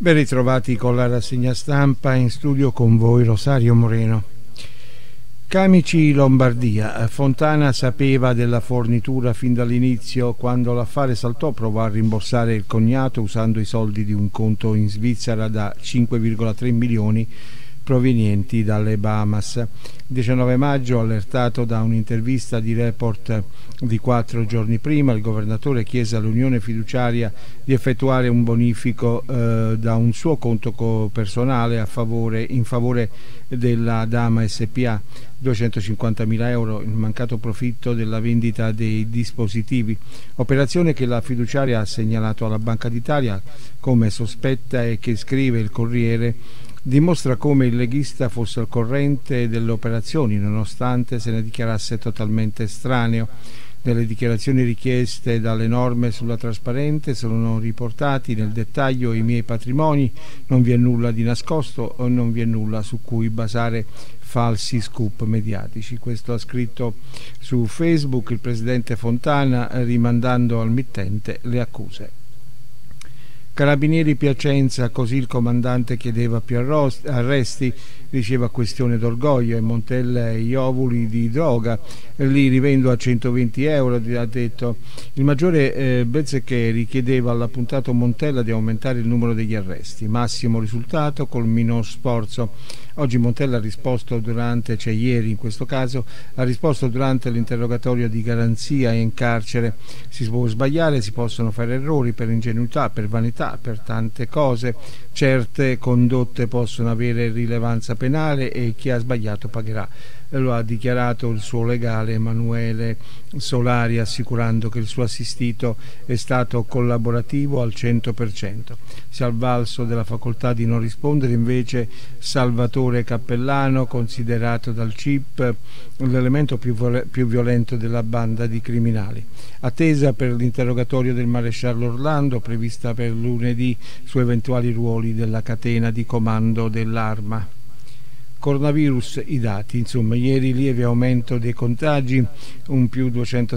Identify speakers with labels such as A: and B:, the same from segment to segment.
A: Ben ritrovati con la rassegna stampa, in studio con voi Rosario Moreno. Camici Lombardia. Fontana sapeva della fornitura fin dall'inizio. Quando l'affare saltò provò a rimborsare il cognato usando i soldi di un conto in Svizzera da 5,3 milioni provenienti dalle Bahamas. 19 maggio, allertato da un'intervista di Report di 4 giorni prima, il governatore chiese all'Unione Fiduciaria di effettuare un bonifico da un suo conto personale in favore della Dama SPA, 250.000 euro, il mancato profitto della vendita dei dispositivi, operazione che la fiduciaria ha segnalato alla Banca d'Italia come sospetta e che, scrive il Corriere, dimostra come il leghista fosse al corrente delle operazioni nonostante se ne dichiarasse totalmente estraneo. Nelle dichiarazioni richieste dalle norme sulla trasparenza sono riportati nel dettaglio i miei patrimoni, non vi è nulla di nascosto o non vi è nulla su cui basare falsi scoop mediatici. Questo ha scritto su Facebook il presidente Fontana, rimandando al mittente le accuse. Carabinieri Piacenza, così il comandante chiedeva più arresti, diceva questione d'orgoglio, e Montella e gli ovuli di droga, li rivendo a 120 euro, ha detto. Il maggiore Bezzeccheri chiedeva all'appuntato Montella di aumentare il numero degli arresti, massimo risultato col minor sforzo. Oggi Montella ha risposto ieri in questo caso, ha risposto durante l'interrogatorio di garanzia in carcere. Si può sbagliare, si possono fare errori per ingenuità, per vanità, per tante cose. Certe condotte possono avere rilevanza penale e chi ha sbagliato pagherà. Lo ha dichiarato il suo legale Emanuele Solari, assicurando che il suo assistito è stato collaborativo al 100%. Si è avvalso della facoltà di non rispondere invece Salvatore Cappellano, considerato dal CIP l'elemento più violento della banda di criminali. Attesa per l'interrogatorio del maresciallo Orlando, prevista per lunedì, su eventuali ruoli della catena di comando dell'Arma. Coronavirus, i dati, ieri lieve aumento dei contagi, un più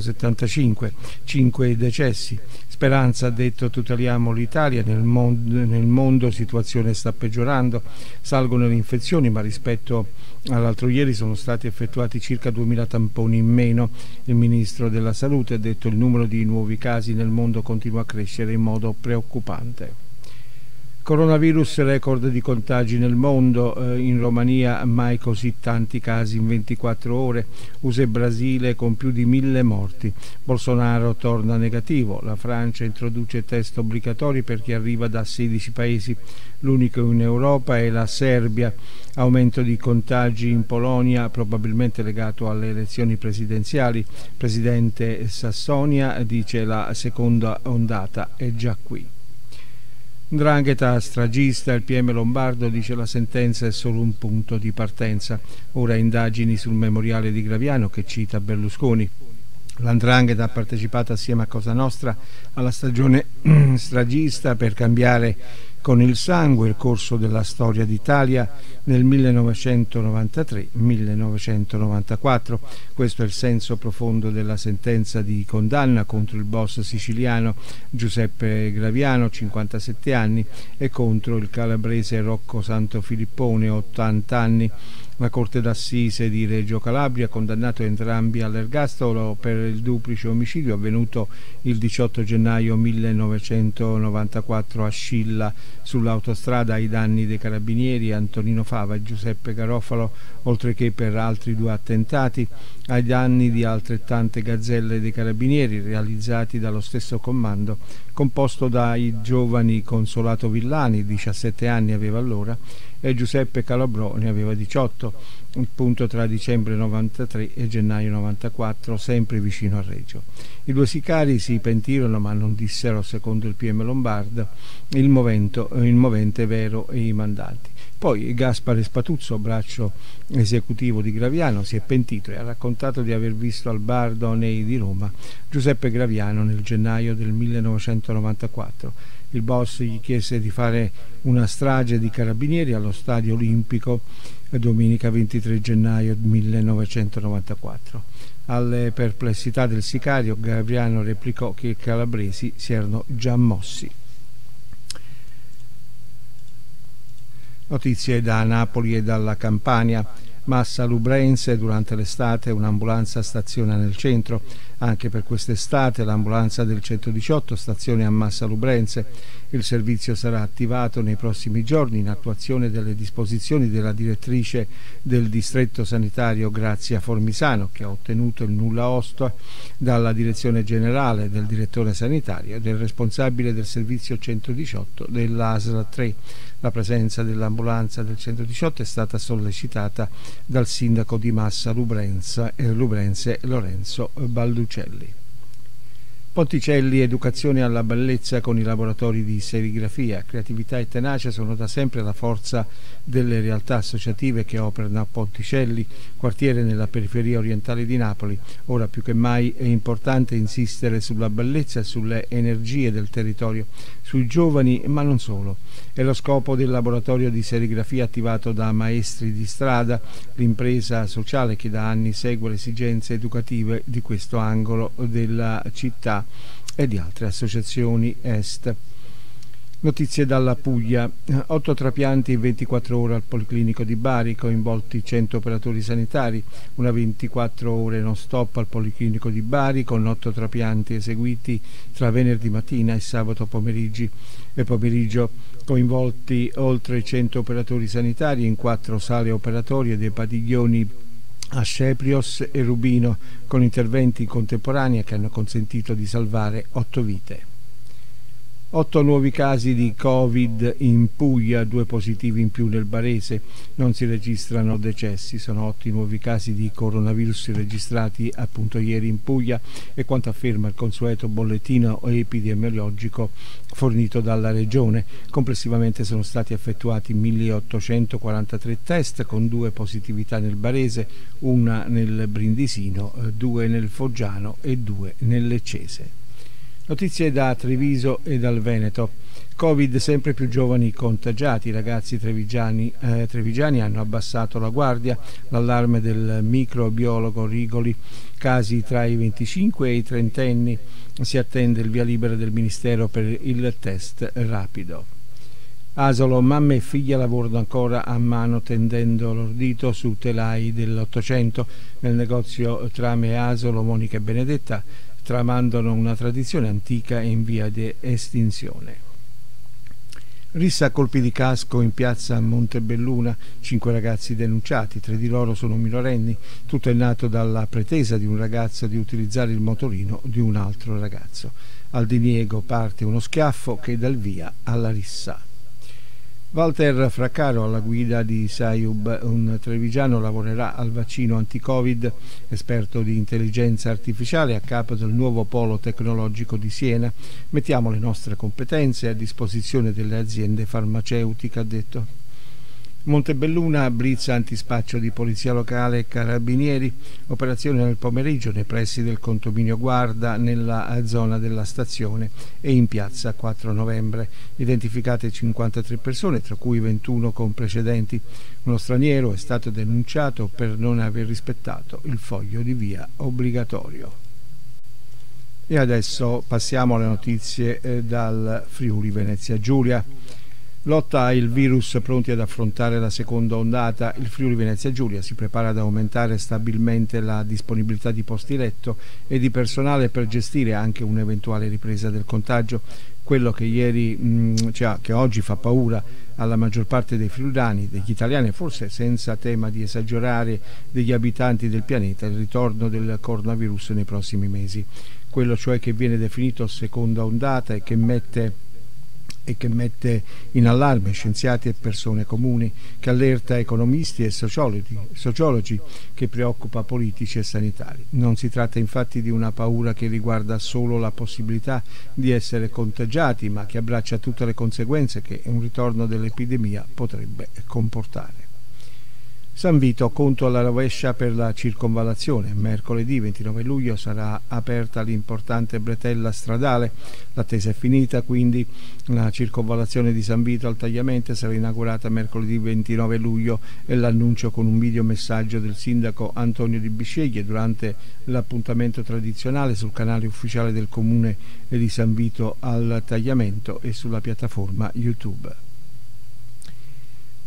A: 275, 5 decessi. Speranza ha detto tuteliamo l'Italia, nel mondo situazione sta peggiorando, salgono le infezioni, ma rispetto all'altro ieri sono stati effettuati circa 2000 tamponi in meno. Il ministro della Salute ha detto il numero di nuovi casi nel mondo continua a crescere in modo preoccupante. Coronavirus, record di contagi nel mondo, in Romania mai così tanti casi in 24 ore, USA e Brasile con più di 1000 morti, Bolsonaro torna negativo, la Francia introduce test obbligatori per chi arriva da 16 paesi, l'unico in Europa è la Serbia, aumento di contagi in Polonia probabilmente legato alle elezioni presidenziali, presidente Sassonia dice la seconda ondata è già qui. 'Ndrangheta stragista, il PM Lombardo dice la sentenza è solo un punto di partenza. Ora indagini sul memoriale di Graviano che cita Berlusconi. L''Ndrangheta ha partecipato assieme a Cosa Nostra alla stagione stragista per cambiare con il sangue il corso della storia d'Italia nel 1993-1994. Questo è il senso profondo della sentenza di condanna contro il boss siciliano Giuseppe Graviano, 57 anni, e contro il calabrese Rocco Santofilippone, 80 anni. La Corte d'Assise di Reggio Calabria ha condannato entrambi all'ergastolo per il duplice omicidio avvenuto il 18 gennaio 1994 a Scilla sull'autostrada ai danni dei carabinieri Antonino Fava e Giuseppe Garofalo, oltre che per altri 2 attentati ai danni di altrettante gazzelle dei carabinieri realizzati dallo stesso comando, composto dai giovani Consolato Villani, 17 anni aveva allora, e Giuseppe Calabrò ne aveva 18, appunto tra dicembre 93 e gennaio 94, sempre vicino a Reggio. I 2 sicari si pentirono ma non dissero, secondo il PM Lombardo, il movente vero e i mandanti. Poi Gaspare Spatuzzo, braccio esecutivo di Graviano, si è pentito e ha raccontato di aver visto al bar Donei di Roma Giuseppe Graviano nel gennaio del 1994. Il boss gli chiese di fare una strage di carabinieri allo Stadio Olimpico domenica 23 gennaio 1994. Alle perplessità del sicario, Graviano replicò che i calabresi si erano già mossi. Notizie da Napoli e dalla Campania. Massa Lubrense, durante l'estate un'ambulanza staziona nel centro. Anche per quest'estate l'ambulanza del 118 stazione a Massa Lubrense. Il servizio sarà attivato nei prossimi giorni in attuazione delle disposizioni della direttrice del distretto sanitario Grazia Formisano, che ha ottenuto il nulla osta dalla direzione generale, del direttore sanitario e del responsabile del servizio 118 dell'ASL 3. La presenza dell'ambulanza del 118 è stata sollecitata dal sindaco di Massa Lubrense Lorenzo Balducelli. Ponticelli, educazione alla bellezza con i laboratori di serigrafia. Creatività e tenacia sono da sempre la forza delle realtà associative che operano a Ponticelli, quartiere nella periferia orientale di Napoli. Ora più che mai è importante insistere sulla bellezza e sulle energie del territorio, sui giovani, ma non solo. È lo scopo del laboratorio di serigrafia attivato da Maestri di Strada, l'impresa sociale che da anni segue le esigenze educative di questo angolo della città e di altre associazioni est. Notizie dalla Puglia. 8 trapianti in 24 ore al Policlinico di Bari, coinvolti 100 operatori sanitari. Una 24 ore non stop al Policlinico di Bari con 8 trapianti eseguiti tra venerdì mattina e sabato pomeriggio, coinvolti oltre 100 operatori sanitari in 4 sale operatorie dei padiglioni Asceprios e Rubino, con interventi contemporanei che hanno consentito di salvare 8 vite. 8 nuovi casi di Covid in Puglia, 2 positivi in più nel Barese, non si registrano decessi, sono 8 nuovi casi di coronavirus registrati appunto ieri in Puglia, e quanto afferma il consueto bollettino epidemiologico fornito dalla regione. Complessivamente sono stati effettuati 1843 test con 2 positività nel Barese, una nel Brindisino, 2 nel Foggiano e 2 nel Leccese. Notizie da Treviso e dal Veneto. Covid, sempre più giovani contagiati. I ragazzi trevigiani hanno abbassato la guardia. L'allarme del microbiologo Rigoli. Casi tra i 25 e i 30 anni. Si attende il via libera del Ministero per il test rapido. Asolo, mamma e figlia lavorano ancora a mano tendendo l'ordito su telai dell'800. Nel negozio Trame Asolo, Monica e Benedetta tramandano una tradizione antica e in via di estinzione. Rissa a colpi di casco in piazza Montebelluna, 5 ragazzi denunciati, 3 di loro sono minorenni. Tutto è nato dalla pretesa di un ragazzo di utilizzare il motorino di un altro ragazzo. Al diniego parte uno schiaffo che dà il via alla rissa. Walter Fraccaro alla guida di Sayub, un trevigiano, lavorerà al vaccino anti-Covid, esperto di intelligenza artificiale a capo del nuovo polo tecnologico di Siena. Mettiamo le nostre competenze a disposizione delle aziende farmaceutiche, ha detto. Montebelluna, blitz antispaccio di polizia locale e carabinieri, operazione nel pomeriggio nei pressi del condominio Guarda, nella zona della stazione e in piazza 4 novembre. Identificate 53 persone, tra cui 21 con precedenti. Uno straniero è stato denunciato per non aver rispettato il foglio di via obbligatorio. E adesso passiamo alle notizie dal Friuli Venezia Giulia. Lotta il virus, pronti ad affrontare la seconda ondata. Il Friuli Venezia Giulia si prepara ad aumentare stabilmente la disponibilità di posti letto e di personale per gestire anche un'eventuale ripresa del contagio. Quello che oggi fa paura alla maggior parte dei friulani, degli italiani, forse senza tema di esagerare, degli abitanti del pianeta, il ritorno del coronavirus nei prossimi mesi. Quello cioè che viene definito seconda ondata e che mette in allarme scienziati e persone comuni, che allerta economisti e sociologi, che preoccupa politici e sanitari. Non si tratta infatti di una paura che riguarda solo la possibilità di essere contagiati, ma che abbraccia tutte le conseguenze che un ritorno dell'epidemia potrebbe comportare. San Vito, conto alla rovescia per la circonvallazione. Mercoledì 29 luglio sarà aperta l'importante bretella stradale. L'attesa è finita, quindi la circonvallazione di San Vito al Tagliamente sarà inaugurata mercoledì 29 luglio e l'annuncio con un videomessaggio del sindaco Antonio Di Bisceglie durante l'appuntamento tradizionale sul canale ufficiale del comune di San Vito al Tagliamento e sulla piattaforma YouTube.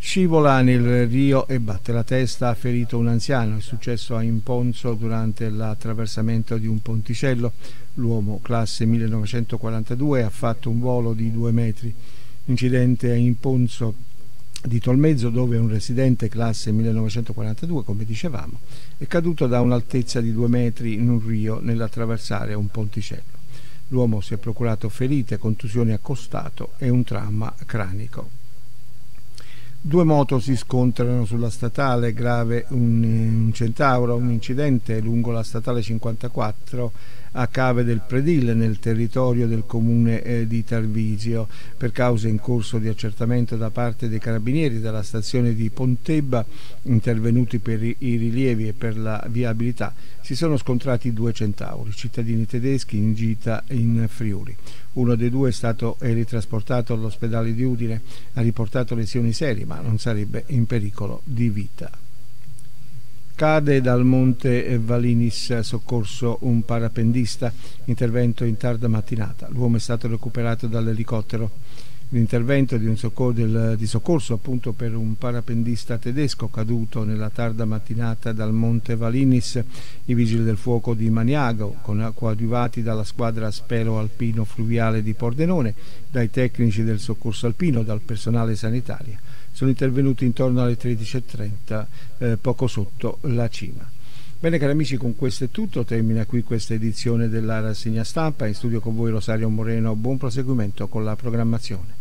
A: Scivola nel Rio e batte la testa, ha ferito un anziano. È successo a Imponzo durante l'attraversamento di un ponticello. L'uomo, classe 1942, ha fatto un volo di 2 metri. Incidente a Imponzo di Tolmezzo, dove un residente, classe 1942, come dicevamo, è caduto da un'altezza di 2 metri in un rio nell'attraversare un ponticello. L'uomo si è procurato ferite, contusioni accostato e un trauma cranico. 2 moto si scontrano sulla statale, grave un Centauro, un incidente lungo la statale 54 a Cave del Predil nel territorio del comune di Tarvisio. Per cause in corso di accertamento da parte dei carabinieri della stazione di Pontebba, intervenuti per i rilievi e per la viabilità, si sono scontrati 2 Centauri, cittadini tedeschi in gita in Friuli. Uno dei 2 è stato ritrasportato all'ospedale di Udine, ha riportato lesioni serie ma non sarebbe in pericolo di vita. Cade dal monte Valinis, soccorso un parapendista, intervento in tarda mattinata. L'uomo è stato recuperato dall'elicottero. L'intervento di soccorso appunto per un parapendista tedesco caduto nella tarda mattinata dal monte Valinis. I vigili del fuoco di Maniago, coadiuvati dalla squadra Spelo Alpino Fluviale di Pordenone, dai tecnici del soccorso alpino, dal personale sanitario, sono intervenuti intorno alle 13:30, poco sotto la cima. Bene cari amici, con questo è tutto, termina qui questa edizione della rassegna stampa. In studio con voi Rosario Moreno, buon proseguimento con la programmazione.